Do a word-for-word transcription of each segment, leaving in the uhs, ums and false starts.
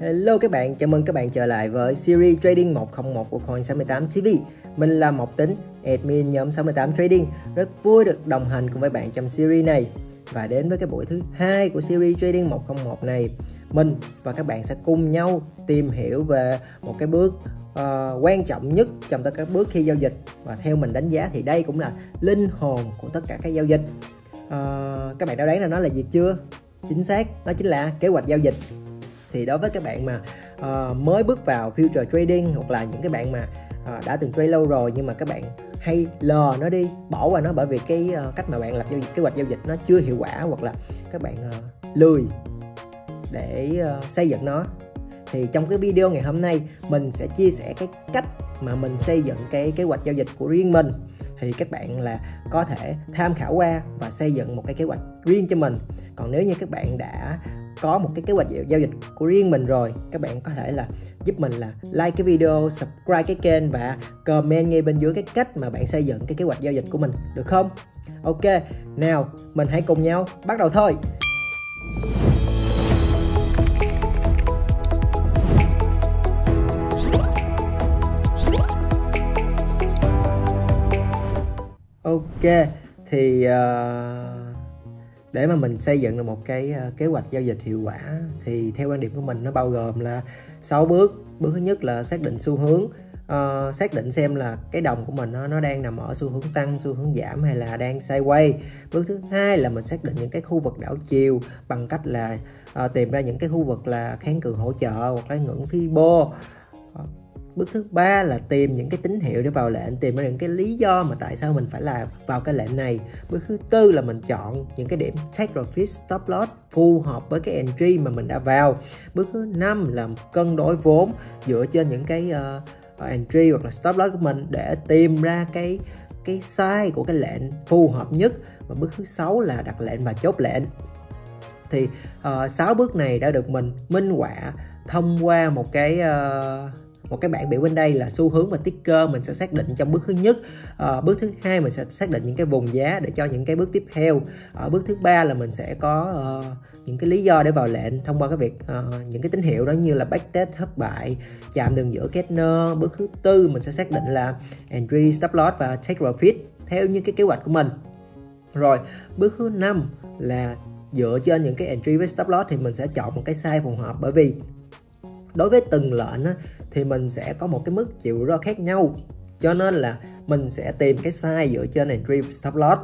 Hello các bạn, chào mừng các bạn trở lại với series Trading một không một của Coin sáu mươi tám ti vi. Mình là Mộc Tính, admin nhóm sáu mươi tám Trading. Rất vui được đồng hành cùng với bạn trong series này. Và đến với cái buổi thứ hai của series Trading một không một này, mình và các bạn sẽ cùng nhau tìm hiểu về một cái bước uh, quan trọng nhất trong tất cả các bước khi giao dịch. Và theo mình đánh giá thì đây cũng là linh hồn của tất cả các giao dịch. uh, Các bạn đã đoán ra nó là gì chưa? Chính xác, đó chính là kế hoạch giao dịch. Thì đối với các bạn mà uh, mới bước vào future trading, hoặc là những cái bạn mà uh, đã từng trade lâu rồi nhưng mà các bạn hay lờ nó đi, bỏ qua nó bởi vì cái uh, cách mà bạn lập giao dịch, kế hoạch giao dịch nó chưa hiệu quả, hoặc là các bạn uh, lười để uh, xây dựng nó, thì trong cái video ngày hôm nay mình sẽ chia sẻ cái cách mà mình xây dựng cái kế hoạch giao dịch của riêng mình. Thì các bạn là có thể tham khảo qua và xây dựng một cái kế hoạch riêng cho mình. Còn nếu như các bạn đã có một cái kế hoạch giao dịch của riêng mình rồi, các bạn có thể là giúp mình là like cái video, subscribe cái kênh và comment ngay bên dưới cái cách mà bạn xây dựng cái kế hoạch giao dịch của mình, được không? Ok, nào mình hãy cùng nhau bắt đầu thôi. Ok, thì uh, để mà mình xây dựng được một cái uh, kế hoạch giao dịch hiệu quả thì theo quan điểm của mình nó bao gồm là sáu bước. Bước thứ nhất là xác định xu hướng, uh, xác định xem là cái đồng của mình nó, nó đang nằm ở xu hướng tăng, xu hướng giảm hay là đang sideways. Bước thứ hai là mình xác định những cái khu vực đảo chiều bằng cách là uh, tìm ra những cái khu vực là kháng cự hỗ trợ hoặc là ngưỡng Fibo. Uh, Bước thứ ba là tìm những cái tín hiệu để vào lệnh, tìm ra những cái lý do mà tại sao mình phải là vào cái lệnh này. Bước thứ tư là mình chọn những cái điểm take profit, stop loss phù hợp với cái entry mà mình đã vào. Bước thứ năm là cân đối vốn dựa trên những cái uh, entry hoặc là stop loss của mình để tìm ra cái cái size của cái lệnh phù hợp nhất. Và bước thứ sáu là đặt lệnh và chốt lệnh. Thì uh, sáu bước này đã được mình minh họa thông qua một cái uh, một cái bảng biểu bên đây là xu hướng và ticker mình sẽ xác định trong bước thứ nhất. À, bước thứ hai mình sẽ xác định những cái vùng giá để cho những cái bước tiếp theo. Ở bước thứ ba là mình sẽ có uh, những cái lý do để vào lệnh thông qua cái việc uh, những cái tín hiệu đó như là backtest, thất bại, chạm đường giữa Kettner. Bước thứ tư mình sẽ xác định là entry, stop loss và take profit theo như cái kế hoạch của mình. Rồi bước thứ năm là dựa trên những cái entry với stop loss thì mình sẽ chọn một cái size phù hợp, bởi vì đối với từng lệnh á, thì mình sẽ có một cái mức chịu rủi ro khác nhau, cho nên là mình sẽ tìm cái size dựa trên entry stop loss.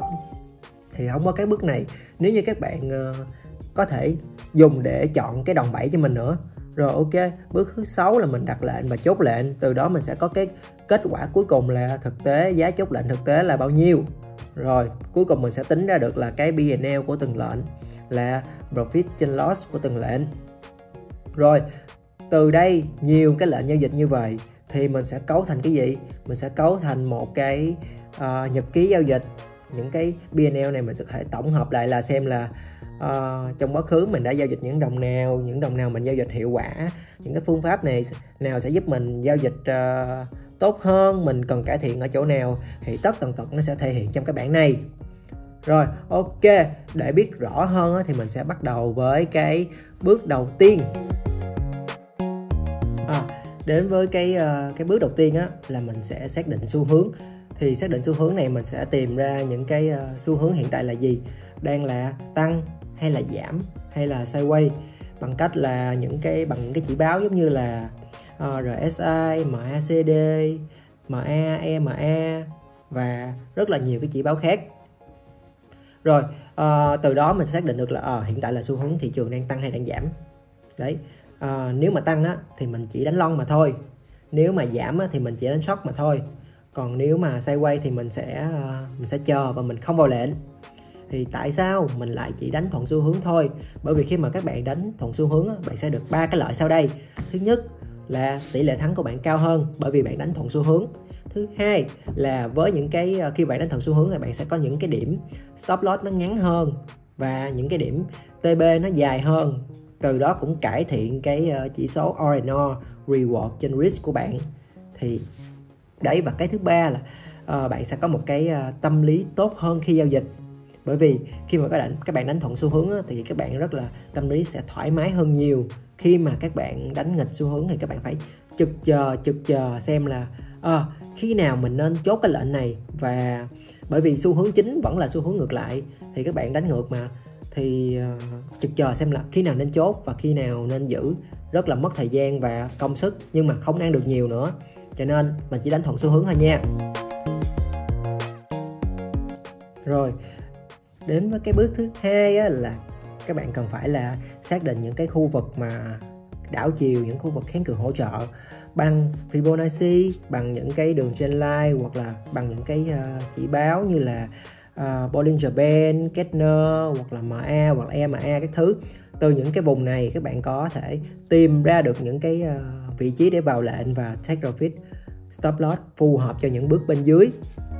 Thì không có cái bước này nếu như các bạn uh, có thể dùng để chọn cái đòn bẩy cho mình nữa. Rồi ok, bước thứ sáu là mình đặt lệnh và chốt lệnh, từ đó mình sẽ có cái kết quả cuối cùng là thực tế giá chốt lệnh thực tế là bao nhiêu. Rồi cuối cùng mình sẽ tính ra được là cái pê and lờ của từng lệnh, là profit trên loss của từng lệnh. Rồi từ đây nhiều cái lệnh giao dịch như vậy thì mình sẽ cấu thành cái gì? Mình sẽ cấu thành một cái uh, nhật ký giao dịch. Những cái pê and lờ này mình sẽ thể tổng hợp lại là xem là uh, trong quá khứ mình đã giao dịch những đồng nào, những đồng nào mình giao dịch hiệu quả, những cái phương pháp này nào sẽ giúp mình giao dịch uh, tốt hơn, mình cần cải thiện ở chỗ nào, thì tất tần tật nó sẽ thể hiện trong cái bảng này. Rồi ok, để biết rõ hơn á, thì mình sẽ bắt đầu với cái bước đầu tiên. À, đến với cái uh, cái bước đầu tiên á là mình sẽ xác định xu hướng. Thì xác định xu hướng này mình sẽ tìm ra những cái uh, xu hướng hiện tại là gì, đang là tăng hay là giảm hay là sideways, bằng cách là những cái bằng những cái chỉ báo giống như là uh, rờ ét i, em a xê đê, em a, e em a và rất là nhiều cái chỉ báo khác. Rồi uh, từ đó mình xác định được là uh, hiện tại là xu hướng thị trường đang tăng hay đang giảm. Đấy. À, nếu mà tăng á, thì mình chỉ đánh long mà thôi. Nếu mà giảm á, thì mình chỉ đánh short mà thôi. Còn nếu mà sideways thì mình sẽ uh, mình sẽ chờ và mình không vào lệnh. Thì tại sao mình lại chỉ đánh thuận xu hướng thôi? Bởi vì khi mà các bạn đánh thuận xu hướng á, bạn sẽ được ba cái lợi sau đây. Thứ nhất là tỷ lệ thắng của bạn cao hơn bởi vì bạn đánh thuận xu hướng. Thứ hai là với những cái khi bạn đánh thuận xu hướng thì bạn sẽ có những cái điểm stop loss nó ngắn hơn và những cái điểm tê bê nó dài hơn. Từ đó cũng cải thiện cái uh, chỉ số R and R, reward trên risk của bạn. Thì đấy, và cái thứ ba là uh, bạn sẽ có một cái uh, tâm lý tốt hơn khi giao dịch. Bởi vì khi mà các bạn các bạn đánh thuận xu hướng á, thì các bạn rất là tâm lý sẽ thoải mái hơn nhiều. khi mà các bạn đánh nghịch xu hướng thì các bạn phải chực chờ chực chờ xem là à, khi nào mình nên chốt cái lệnh này. Và bởi vì xu hướng chính vẫn là xu hướng ngược lại thì các bạn đánh ngược mà, thì uh, chực chờ xem là khi nào nên chốt và khi nào nên giữ, rất là mất thời gian và công sức nhưng mà không ăn được nhiều nữa, cho nên mình chỉ đánh thuận xu hướng thôi nha. Rồi đến với cái bước thứ hai á, là các bạn cần phải là xác định những cái khu vực mà đảo chiều, những khu vực kháng cự hỗ trợ bằng Fibonacci, bằng những cái đường trendline hoặc là bằng những cái uh, chỉ báo như là uh, Bollinger Band, Kettner hoặc là em a hoặc là e em a các thứ. Từ những cái vùng này các bạn có thể tìm ra được những cái uh, vị trí để vào lệnh và take profit, stop loss phù hợp cho những bước bên dưới.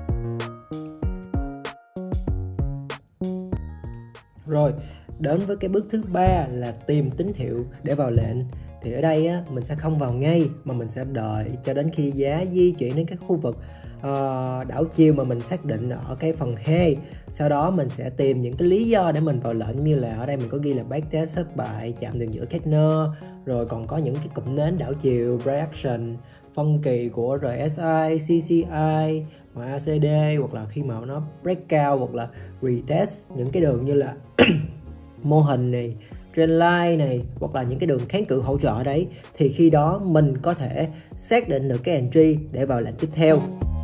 Rồi đến với cái bước thứ ba là tìm tín hiệu để vào lệnh. Thì ở đây á, mình sẽ không vào ngay mà mình sẽ đợi cho đến khi giá di chuyển đến cái khu vực uh, đảo chiều mà mình xác định ở cái phần hai. Sau đó mình sẽ tìm những cái lý do để mình vào lệnh, như là ở đây mình có ghi là backtest thất bại, chạm đường giữa Kettner, rồi còn có những cái cụm nến đảo chiều, reaction, phân kỳ của rờ ét i, xê xê i, em a xê đê, hoặc là khi mà nó breakout hoặc là retest những cái đường như là mô hình này, trendline này, hoặc là những cái đường kháng cự hỗ trợ đấy, thì khi đó mình có thể xác định được cái entry để vào lệnh tiếp theo.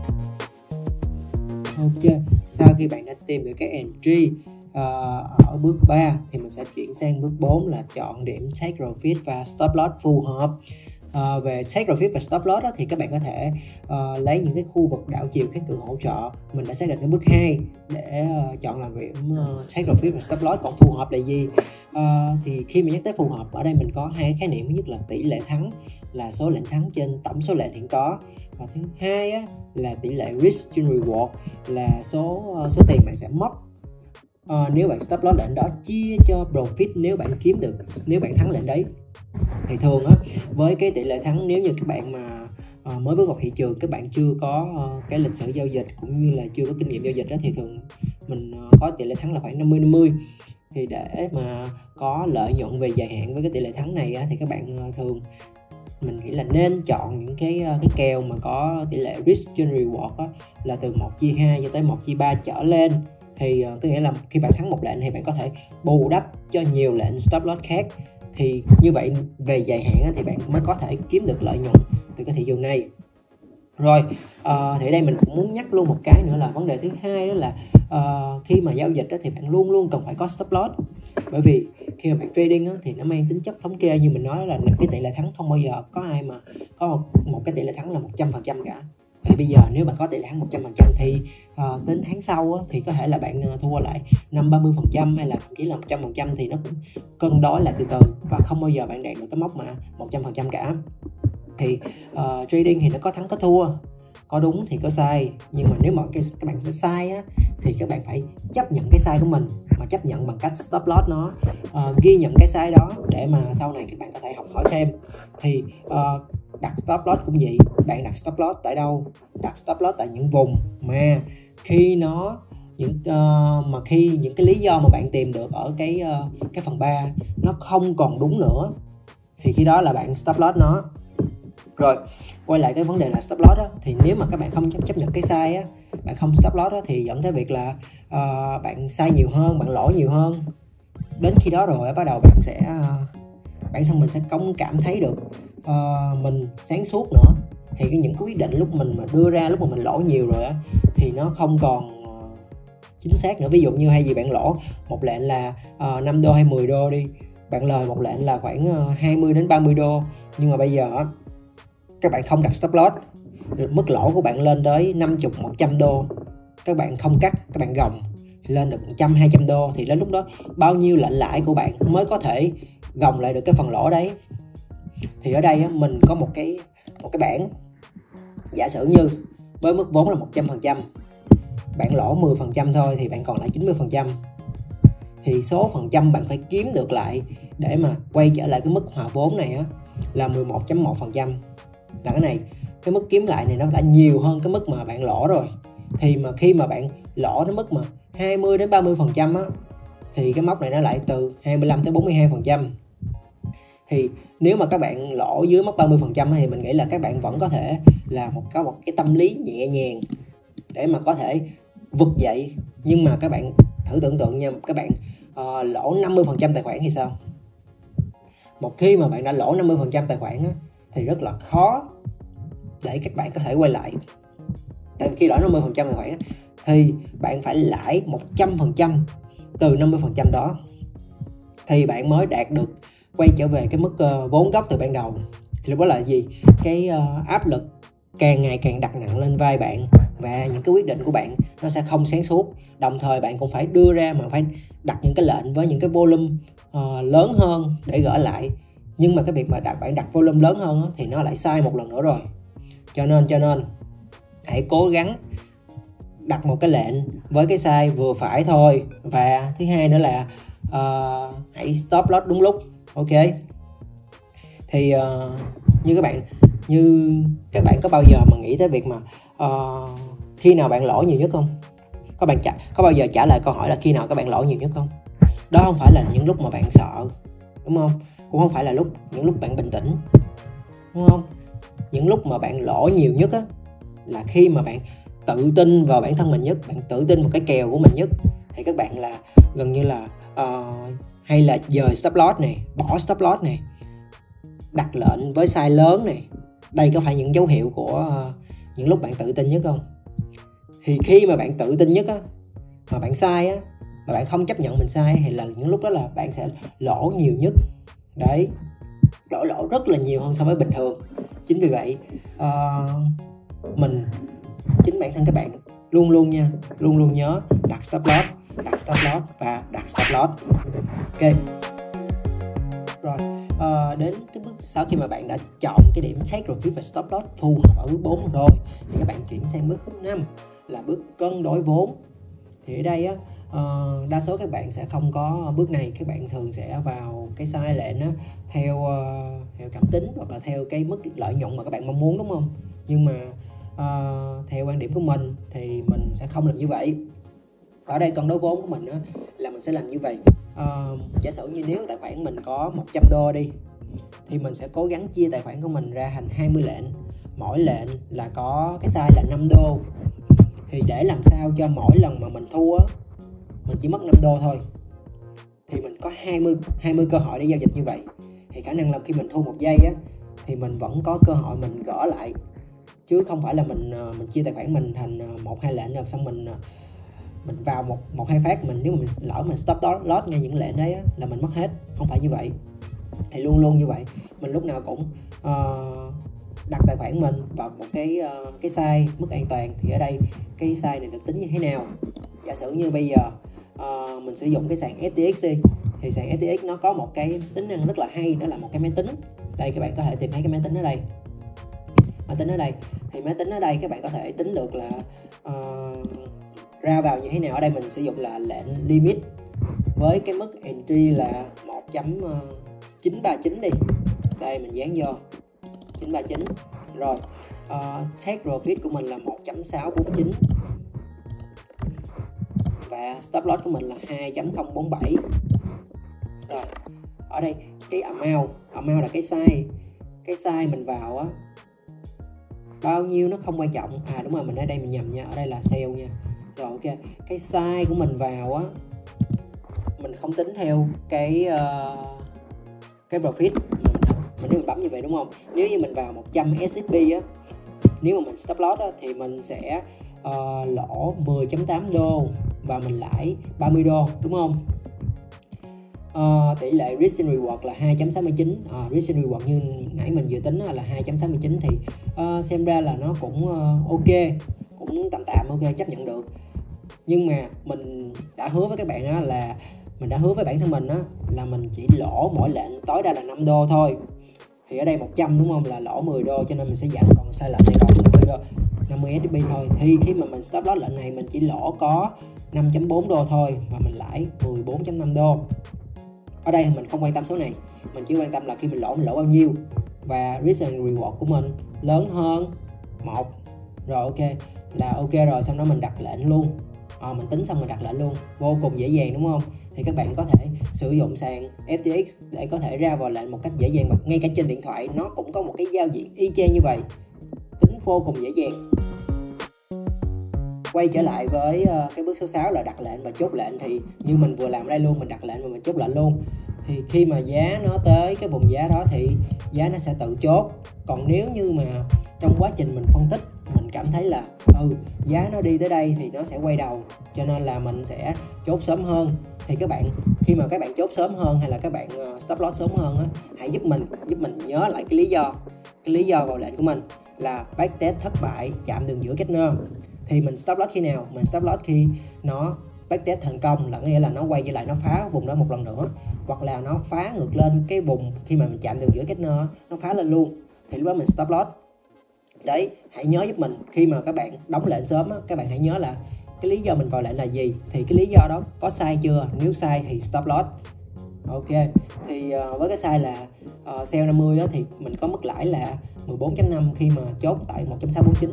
Ok, sau khi bạn đã tìm được cái entry uh, ở bước ba thì mình sẽ chuyển sang bước bốn là chọn điểm take profit và stop loss phù hợp. Uh, về take profit và stop loss đó, thì các bạn có thể uh, lấy những cái khu vực đảo chiều kháng cự hỗ trợ mình đã xác định ở bước hai để uh, chọn làm điểm uh, take profit và stop loss. Còn phù hợp là gì? Uh, thì khi mà nhắc tới phù hợp, ở đây mình có hai khái niệm. Thứ nhất là tỷ lệ thắng, là số lệnh thắng trên tổng số lệnh hiện có, và thứ hai á, là tỷ lệ risk trên reward, là số uh, số tiền bạn sẽ mất uh, nếu bạn stop loss lệnh đó chia cho profit nếu bạn kiếm được, nếu bạn thắng lệnh đấy. Thì thường á, với cái tỷ lệ thắng, nếu như các bạn mà uh, mới bước vào thị trường, các bạn chưa có uh, cái lịch sử giao dịch cũng như là chưa có kinh nghiệm giao dịch đó, thì thường mình uh, có tỷ lệ thắng là khoảng năm mươi năm mươi. Thì để mà có lợi nhuận về dài hạn với cái tỷ lệ thắng này á, thì các bạn uh, thường mình nghĩ là nên chọn những cái uh, cái kèo mà có tỷ lệ risk trên reward á, là từ một chia hai cho tới một chia ba trở lên. Thì uh, có nghĩa là khi bạn thắng một lệnh thì bạn có thể bù đắp cho nhiều lệnh stop loss khác. Thì như vậy về dài hạn á, thì bạn mới có thể kiếm được lợi nhuận từ cái thị trường này. Rồi uh, thì ở đây mình cũng muốn nhắc luôn một cái nữa là vấn đề thứ hai, đó là uh, khi mà giao dịch đó, thì bạn luôn luôn cần phải có stop loss. Bởi vì khi mà bạn trading đó, thì nó mang tính chất thống kê, như mình nói là cái tỷ lệ thắng không bao giờ có ai mà có một, một cái tỷ lệ thắng là một trăm phần trăm cả. Thì bây giờ nếu bạn có tỷ lệ thắng một trăm phần trăm thì uh, đến tháng sau á, thì có thể là bạn uh, thua lại năm ba mươi phần trăm hay là chỉ là một trăm phần trăm, thì nó cũng cân đối lại từ từ và không bao giờ bạn đạt được cái mốc mà một trăm phần trăm cả. Thì uh, trading thì nó có thắng có thua, có đúng thì có sai, nhưng mà nếu mà cái, các bạn sẽ sai á, thì các bạn phải chấp nhận cái sai của mình, mà chấp nhận bằng cách stop loss nó, uh, ghi nhận cái sai đó để mà sau này các bạn có thể học hỏi thêm. Thì uh, đặt stop loss cũng vậy, bạn đặt stop loss tại đâu? Đặt stop loss tại những vùng mà khi nó những uh, mà khi những cái lý do mà bạn tìm được ở cái uh, cái phần ba nó không còn đúng nữa, thì khi đó là bạn stop loss nó. Rồi quay lại cái vấn đề là stop loss đó, thì nếu mà các bạn không chấp, chấp nhận cái sai á, bạn không stop loss đó, thì dẫn tới việc là uh, bạn sai nhiều hơn, bạn lỗ nhiều hơn. Đến khi đó rồi bắt đầu bạn sẽ uh, bản thân mình sẽ công cảm thấy được uh, mình sáng suốt nữa. Thì cái những cái quyết định lúc mình mà đưa ra lúc mà mình lỗ nhiều rồi á, thì nó không còn uh, chính xác nữa. Ví dụ như hay gì bạn lỗ một lệnh là uh, năm đô hay mười đô đi, bạn lời một lệnh là khoảng uh, hai mươi đến ba mươi đô, nhưng mà bây giờ uh, các bạn không đặt stop loss, mức lỗ của bạn lên tới năm mươi, một trăm đô, các bạn không cắt, các bạn gồng lên được một trăm, hai trăm đô, thì đến lúc đó bao nhiêu lệnh lãi của bạn mới có thể gồng lại được cái phần lỗ đấy. Thì ở đây mình có một cái một cái bảng giả sử như với mức vốn là một trăm phần trăm, bạn lỗ mười phần trăm thôi thì bạn còn lại chín mươi phần trăm. Thì số phần trăm bạn phải kiếm được lại để mà quay trở lại cái mức hòa vốn này á, là mười một phẩy một phần trăm. Là cái này, cái mức kiếm lại này nó đã nhiều hơn cái mức mà bạn lỗ rồi. Thì mà khi mà bạn lỗ đến mức mà hai mươi đến ba mươi phần trăm á, thì cái mốc này nó lại từ hai mươi lăm tới bốn mươi hai phần trăm. Thì nếu mà các bạn lỗ dưới mốc ba mươi phần trăm thì mình nghĩ là các bạn vẫn có thể là một có một cái tâm lý nhẹ nhàng để mà có thể vực dậy. Nhưng mà các bạn thử tưởng tượng nha, các bạn uh, lỗ năm mươi phần trăm tài khoản thì sao? Một khi mà bạn đã lỗ năm mươi phần trăm tài khoản á, thì rất là khó để các bạn có thể quay lại. Tại vì khi lỗ năm mươi phần trăm tài khoản á, thì bạn phải lãi một trăm phần trăm từ năm mươi phần trăm đó thì bạn mới đạt được quay trở về cái mức uh, vốn gốc từ ban đầu. Thì lúc đó là gì? Cái uh, áp lực càng ngày càng đặt nặng lên vai bạn, và những cái quyết định của bạn nó sẽ không sáng suốt. Đồng thời bạn cũng phải đưa ra mà phải đặt những cái lệnh với những cái volume uh, lớn hơn để gỡ lại. Nhưng mà cái việc mà đặt bạn đặt volume lớn hơn á, thì nó lại sai một lần nữa rồi. Cho nên cho nên hãy cố gắng đặt một cái lệnh với cái size vừa phải thôi. Và thứ hai nữa là uh, hãy stop loss đúng lúc. Ok. Thì uh, như các bạn như các bạn có bao giờ mà nghĩ tới việc mà uh, khi nào bạn lỗ nhiều nhất không? Có bạn trả, có bao giờ trả lời câu hỏi là khi nào các bạn lỗ nhiều nhất không? Đó không phải là những lúc mà bạn sợ, đúng không? Cũng không phải là lúc những lúc bạn bình tĩnh, đúng không? Những lúc mà bạn lỗ nhiều nhất á, là khi mà bạn tự tin vào bản thân mình nhất, bạn tự tin vào cái kèo của mình nhất, thì các bạn là gần như là uh, hay là dời stop loss này, bỏ stop loss này, đặt lệnh với size lớn này. Đây có phải những dấu hiệu của uh, những lúc bạn tự tin nhất không? Thì khi mà bạn tự tin nhất á, mà bạn sai á, mà bạn không chấp nhận mình sai, thì là những lúc đó là bạn sẽ lỗ nhiều nhất. Đấy, lỗ lỗ rất là nhiều hơn so với bình thường. Chính vì vậy uh, mình chính bản thân các bạn luôn luôn nha, luôn luôn nhớ đặt stop loss, đặt stop loss và đặt stop loss. Ok. Rồi uh, đến cái bước sau khi mà bạn đã chọn cái điểm take profit và stop loss phù hợp ở bước bốn rồi, thì các bạn chuyển sang bước bước năm là bước cân đối vốn. Thì ở đây á, uh, đa số các bạn sẽ không có bước này. Các bạn thường sẽ vào cái size lệnh á, theo uh, theo cảm tính hoặc là theo cái mức lợi nhuận mà các bạn mong muốn, đúng không? Nhưng mà uh, theo quan điểm của mình thì mình sẽ không làm như vậy. Ở đây cân đối vốn của mình á, là mình sẽ làm như vậy. Uh, giả sử như nếu tài khoản mình có một trăm đô đi, thì mình sẽ cố gắng chia tài khoản của mình ra thành hai mươi lệnh. Mỗi lệnh là có cái size là năm đô. Thì để làm sao cho mỗi lần mà mình thua á, mình chỉ mất năm đô thôi, thì mình có hai mươi, hai mươi cơ hội để giao dịch như vậy. Thì khả năng là khi mình thua một giây á, thì mình vẫn có cơ hội mình gỡ lại. Chứ không phải là mình mình chia tài khoản mình thành một hai lệnh rồi xong mình mình vào một một hai phát, mình nếu mà mình lỡ mình stop loss ngay những lệnh đấy á, là mình mất hết. Không phải như vậy. Thì luôn luôn như vậy, mình lúc nào cũng uh, đặt tài khoản mình vào một cái uh, cái size mức an toàn. Thì ở đây cái size này được tính như thế nào? Giả sử như bây giờ uh, mình sử dụng cái sàn ép tê ích đi, thì sàn ép tê ích nó có một cái tính năng rất là hay, đó là một cái máy tính. Đây các bạn có thể tìm thấy cái máy tính ở đây. Máy tính ở đây thì máy tính ở đây các bạn có thể tính được là uh, ra vào như thế nào. Ở đây mình sử dụng là lệnh limit với cái mức entry là một chấm chín ba chín đi. Đây mình dán vô chín ba chín. Rồi uh, take profit của mình là một chấm sáu bốn chín và stop loss của mình là hai chấm không bốn bảy. Rồi ở đây cái amount, amount là cái size, cái size mình vào á, bao nhiêu nó không quan trọng. À đúng rồi, mình ở đây mình nhầm nha, ở đây là sale nha. Rồi ok, cái size của mình vào á, mình không tính theo cái uh, cái profit mà mình, nếu mình bấm như vậy, đúng không? Nếu như mình vào một trăm ét ép pê á, nếu mà mình stop loss á, thì mình sẽ uh, lỗ mười chấm tám đô và mình lãi ba mươi đô, đúng không? Uh, tỷ lệ risk and reward là hai chấm sáu chín. uh, Risk and reward như nãy mình vừa tính là hai chấm sáu chín, thì uh, xem ra là nó cũng uh, ok, cũng tạm tạm ok, chấp nhận được. Nhưng mà mình đã hứa với các bạn á, là mình đã hứa với bản thân mình á, là mình chỉ lỗ mỗi lệnh tối đa là năm đô thôi. Thì ở đây một trăm đúng không, là lỗ mười đô, cho nên mình sẽ giảm còn sai lệnh này còn năm mươi đô, năm mươi ét ép pê thôi. Thì khi mà mình stop loss lệnh này, mình chỉ lỗ có năm chấm bốn đô thôi và mình lãi mười bốn chấm năm đô. Ở đây mình không quan tâm số này, mình chỉ quan tâm là khi mình lỗ mình lỗ bao nhiêu và risk and reward của mình lớn hơn một. Rồi ok, là ok rồi, xong đó mình đặt lệnh luôn. À, mình tính xong mình đặt lệnh luôn, vô cùng dễ dàng đúng không? thì các bạn có thể sử dụng sàn ép tê ích để có thể ra vào lệnh một cách dễ dàng, và ngay cả trên điện thoại nó cũng có một cái giao diện y chang như vậy, tính vô cùng dễ dàng. Quay trở lại với uh, cái bước số sáu là đặt lệnh và chốt lệnh, thì như mình vừa làm đây luôn, mình đặt lệnh và mình chốt lệnh luôn. Thì khi mà giá nó tới cái vùng giá đó thì giá nó sẽ tự chốt. Còn nếu như mà trong quá trình mình phân tích mình cảm thấy là ừ giá nó đi tới đây thì nó sẽ quay đầu, cho nên là mình sẽ chốt sớm hơn, thì các bạn khi mà các bạn chốt sớm hơn hay là các bạn uh, stop loss sớm hơn á, hãy giúp mình giúp mình nhớ lại cái lý do cái lý do vào lệnh của mình là backtest thất bại, chạm đường giữa Kettner. Thì mình stop loss khi nào? Mình stop loss khi nó backtest thành công, là nghĩa là nó quay trở lại, nó phá vùng đó một lần nữa, hoặc là nó phá ngược lên cái vùng khi mà mình chạm đường giữa Kettner, nó phá lên luôn, thì lúc đó mình stop loss. Đấy, hãy nhớ giúp mình khi mà các bạn đóng lệnh sớm á, các bạn hãy nhớ là cái lý do mình vào lệnh là gì, thì cái lý do đó có sai chưa, nếu sai thì stop loss. Ok, thì uh, với cái size là uh, sell năm mươi đó, thì mình có mức lãi là mười bốn chấm năm khi mà chốt tại một chấm sáu bốn chín.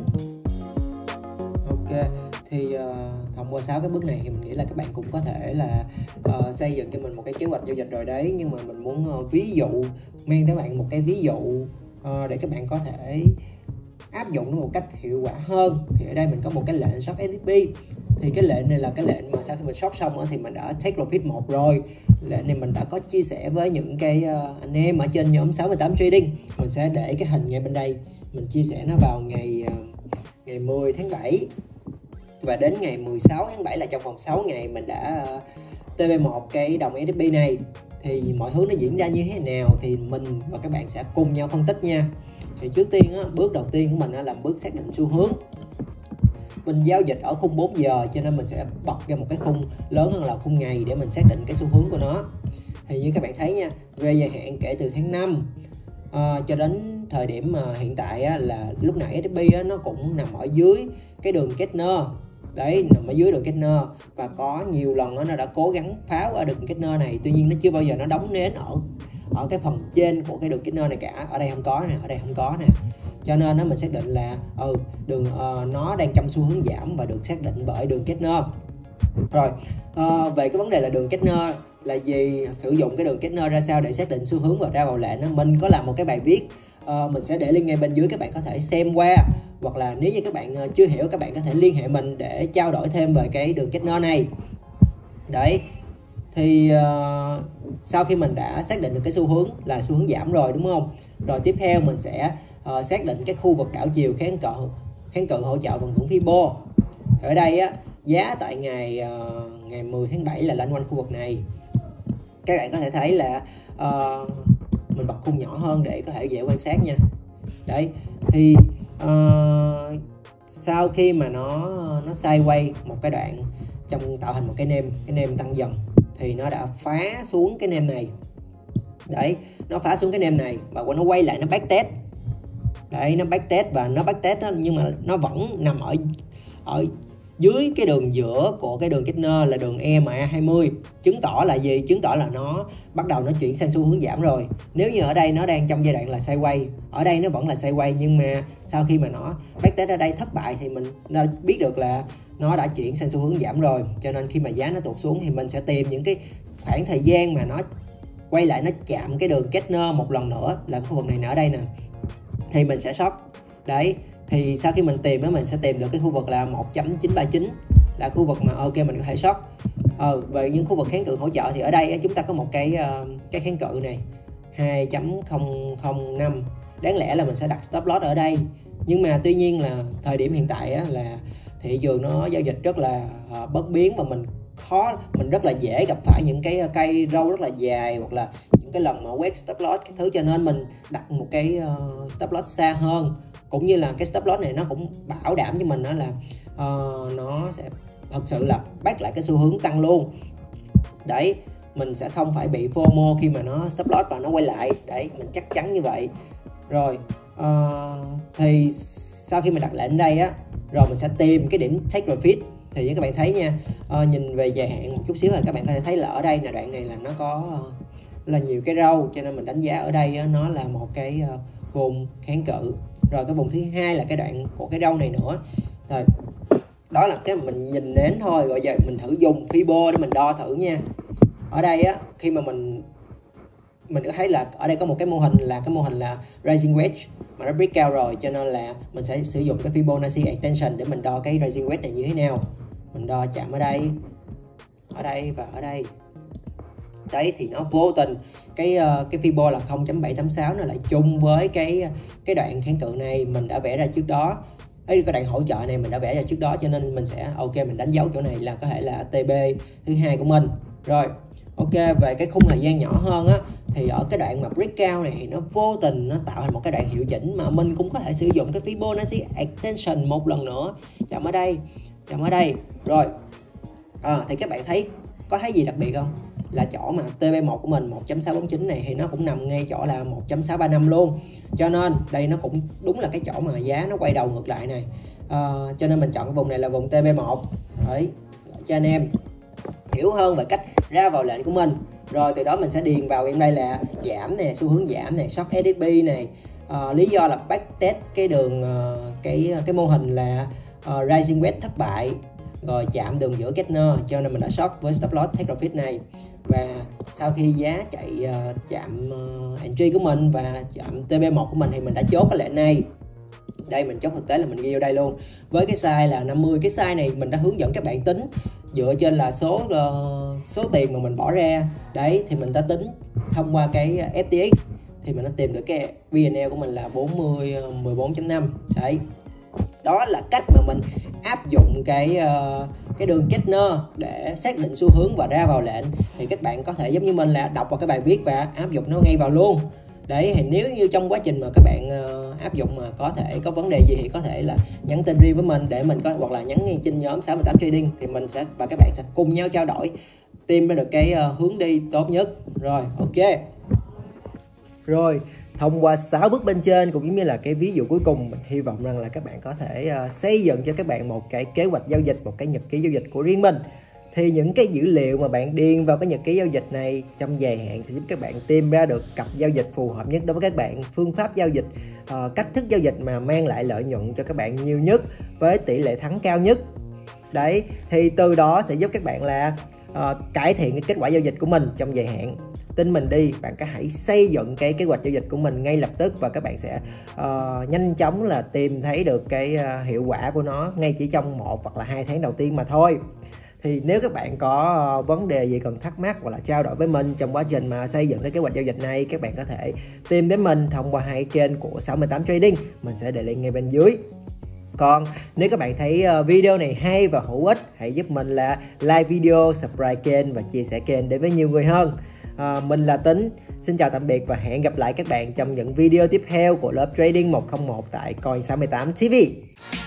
Ok, thì uh, thông qua sáu cái bước này thì mình nghĩ là các bạn cũng có thể là uh, xây dựng cho mình một cái kế hoạch giao dịch rồi đấy. Nhưng mà mình muốn uh, ví dụ, mang tới bạn một cái ví dụ uh, để các bạn có thể áp dụng nó một cách hiệu quả hơn. Thì ở đây mình có một cái lệnh short ét ét pê. Thì cái lệnh này là cái lệnh mà sau khi mình short xong đó, thì mình đã take profit một rồi. Lệnh này mình đã có chia sẻ với những cái uh, anh em ở trên nhóm sáu mươi tám Trading. Mình sẽ để cái hình ngay bên đây, mình chia sẻ nó vào ngày uh, ngày mười tháng bảy, và đến ngày mười sáu tháng bảy là trong vòng sáu ngày mình đã uh, tê bê một cái đồng ét ét pê này. Thì mọi thứ nó diễn ra như thế nào thì mình và các bạn sẽ cùng nhau phân tích nha. Thì trước tiên á, bước đầu tiên của mình á, là bước xác định xu hướng. Mình giao dịch ở khung bốn giờ, cho nên mình sẽ bật ra một cái khung lớn hơn là khung ngày để mình xác định cái xu hướng của nó. Thì như các bạn thấy nha, về dài hạn kể từ tháng năm uh, cho đến thời điểm mà hiện tại á, là lúc nãy ét ét pê á, nó cũng nằm ở dưới cái đường Kettner. Đấy, nằm ở dưới đường Kettner, và có nhiều lần đó, nó đã cố gắng phá ở đường Kettner này, tuy nhiên nó chưa bao giờ nó đóng nến ở ở cái phần trên của cái đường Kettner này cả. Ở đây không có nè, ở đây không có nè, cho nên nó mình xác định là ừ đường uh, nó đang trong xu hướng giảm và được xác định bởi đường Kettner. Rồi uh, về cái vấn đề là đường Kettner là gì, sử dụng cái đường Kettner ra sao để xác định xu hướng và ra vào lệnh đó, mình có làm một cái bài viết, uh, mình sẽ để link ngay bên dưới, các bạn có thể xem qua, hoặc là nếu như các bạn chưa hiểu, các bạn có thể liên hệ mình để trao đổi thêm về cái đường Kettner này. Đấy, thì uh, sau khi mình đã xác định được cái xu hướng là xu hướng giảm rồi, đúng không? Rồi tiếp theo mình sẽ uh, xác định cái khu vực đảo chiều kháng cự kháng cự hỗ trợ vận ngưỡng Fibo. Ở đây á, giá tại ngày uh, ngày mười tháng bảy là lên quanh khu vực này. Các bạn có thể thấy là uh, mình bật khung nhỏ hơn để có thể dễ quan sát nha. Đấy, thì uh, sau khi mà nó nó sideways một cái đoạn trong tạo thành một cái nêm cái nêm tăng dần, thì nó đã phá xuống cái nêm này. Đấy, nó phá xuống cái nêm này và nó quay lại, nó backtest. Đấy, nó backtest và nó backtest đó, nhưng mà nó vẫn nằm ở ở dưới cái đường giữa của cái đường Kettner là đường e em a hai mươi. Chứng tỏ là gì? Chứng tỏ là nó bắt đầu nó chuyển sang xu hướng giảm rồi. Nếu như ở đây nó đang trong giai đoạn là sideways, ở đây nó vẫn là sideways, nhưng mà sau khi mà nó backtest ở đây thất bại thì mình đã biết được là nó đã chuyển sang xu hướng giảm rồi. Cho nên khi mà giá nó tụt xuống thì mình sẽ tìm những cái khoảng thời gian mà nó quay lại, nó chạm cái đường Kettner một lần nữa, là khu vực này nè, ở đây nè, thì mình sẽ short. Đấy, thì sau khi mình tìm đó, mình sẽ tìm được cái khu vực là một chấm chín ba chín, là khu vực mà ok mình có thể short. Ờ, về những khu vực kháng cự hỗ trợ thì ở đây chúng ta có một cái cái kháng cự này hai chấm không không năm, đáng lẽ là mình sẽ đặt stop loss ở đây. Nhưng mà tuy nhiên là thời điểm hiện tại á, là thị trường nó giao dịch rất là uh, bất biến, và mình khó mình rất là dễ gặp phải những cái cây râu rất là dài, hoặc là những cái lần mà quét stop loss cái thứ, cho nên mình đặt một cái uh, stop loss xa hơn. Cũng như là cái stop loss này nó cũng bảo đảm cho mình đó là uh, nó sẽ thật sự là bắt lại cái xu hướng tăng luôn. Đấy, mình sẽ không phải bị FOMO khi mà nó stop loss và nó quay lại. Đấy, mình chắc chắn như vậy. Rồi uh, thì sau khi mình đặt lệnh đây á, rồi mình sẽ tìm cái điểm take profit. Thì như các bạn thấy nha, uh, nhìn về dài hạn một chút xíu thì các bạn có thể thấy là ở đây là đoạn này là nó có uh, là nhiều cái râu, cho nên mình đánh giá ở đây uh, nó là một cái uh, vùng kháng cự. Rồi cái vùng thứ hai là cái đoạn của cái râu này nữa. Rồi đó là cái mà mình nhìn đến thôi. Rồi giờ mình thử dùng Fibo để mình đo thử nha. ở đây á, khi mà mình mình có thấy là ở đây có một cái mô hình là cái mô hình là rising wedge mà nó break cao rồi, cho nên là mình sẽ sử dụng cái Fibonacci extension để mình đo cái rising wedge này như thế nào. Mình đo chạm ở đây, ở đây và ở đây. Đấy thì nó vô tình cái cái Fibo là không chấm bảy tám sáu nó lại chung với cái cái đoạn kháng cự này mình đã vẽ ra trước đó. Cái đoạn hỗ trợ này mình đã vẽ ra trước đó, cho nên mình sẽ ok mình đánh dấu chỗ này là có thể là tê bê thứ hai của mình. Rồi, ok, về cái khung thời gian nhỏ hơn á, thì ở cái đoạn mà breakout này thì nó vô tình nó tạo thành một cái đoạn hiệu chỉnh mà mình cũng có thể sử dụng cái Fibonacci extension một lần nữa. Chạm ở đây, chạm ở đây. Rồi, à, thì các bạn thấy có thấy gì đặc biệt không? Là chỗ mà tê bê một của mình một chấm sáu bốn chín này thì nó cũng nằm ngay chỗ là một chấm sáu ba năm luôn, cho nên đây nó cũng đúng là cái chỗ mà giá nó quay đầu ngược lại này. À, cho nên mình chọn cái vùng này là vùng tê bê một. Đấy, cho anh em hiểu hơn về cách ra vào lệnh của mình. Rồi từ đó mình sẽ điền vào em đây là giảm nè, xu hướng giảm nè, short ét ét pê này. À, lý do là backtest cái đường uh, cái cái mô hình là uh, rising wedge thất bại, rồi chạm đường giữa Kettner, cho nên mình đã short với stop loss take profit này. Và sau khi giá chạy uh, chạm uh, entry của mình và chạm tê bê một của mình thì mình đã chốt cái lệnh này. Đây mình chốt thực tế là mình ghi vô đây luôn. Với cái size là năm mươi, cái size này mình đã hướng dẫn các bạn tính dựa trên là số uh, số tiền mà mình bỏ ra. Đấy thì mình đã tính thông qua cái ép tê ích thì mình đã tìm được cái vê en lờ của mình là bốn mươi mười bốn chấm năm. Đấy. Đó là cách mà mình áp dụng cái uh, cái đường Kettner để xác định xu hướng và ra vào lệnh. Thì các bạn có thể giống như mình là đọc vào cái bài viết và áp dụng nó ngay vào luôn. Đấy, thì nếu như trong quá trình mà các bạn uh, áp dụng mà có thể có vấn đề gì thì có thể là nhắn tin riêng với mình để mình có, hoặc là nhắn ngay trên nhóm sáu mươi tám Trading thì mình sẽ và các bạn sẽ cùng nhau trao đổi tìm ra được cái uh, hướng đi tốt nhất. Rồi, ok. Rồi, thông qua sáu bước bên trên cũng như là cái ví dụ cuối cùng, mình hy vọng rằng là các bạn có thể uh, xây dựng cho các bạn một cái kế hoạch giao dịch, một cái nhật ký giao dịch của riêng mình. Thì những cái dữ liệu mà bạn điền vào cái nhật ký giao dịch này trong dài hạn sẽ giúp các bạn tìm ra được cặp giao dịch phù hợp nhất đối với các bạn, phương pháp giao dịch, uh, cách thức giao dịch mà mang lại lợi nhuận cho các bạn nhiều nhất với tỷ lệ thắng cao nhất. Đấy, thì từ đó sẽ giúp các bạn là uh, cải thiện cái kết quả giao dịch của mình trong dài hạn. Tin mình đi, bạn có hãy xây dựng cái kế hoạch giao dịch của mình ngay lập tức và các bạn sẽ uh, nhanh chóng là tìm thấy được cái uh, hiệu quả của nó ngay chỉ trong một hoặc là hai tháng đầu tiên mà thôi. Thì nếu các bạn có vấn đề gì cần thắc mắc hoặc là trao đổi với mình trong quá trình mà xây dựng cái kế hoạch giao dịch này, các bạn có thể tìm đến mình thông qua hai kênh của sáu mươi tám Trading, mình sẽ để link ngay bên dưới. Còn nếu các bạn thấy video này hay và hữu ích, hãy giúp mình là like video, subscribe kênh và chia sẻ kênh đến với nhiều người hơn. À, mình là Tính, xin chào tạm biệt và hẹn gặp lại các bạn trong những video tiếp theo của lớp Trading một không một tại Coin sáu mươi tám ti vi.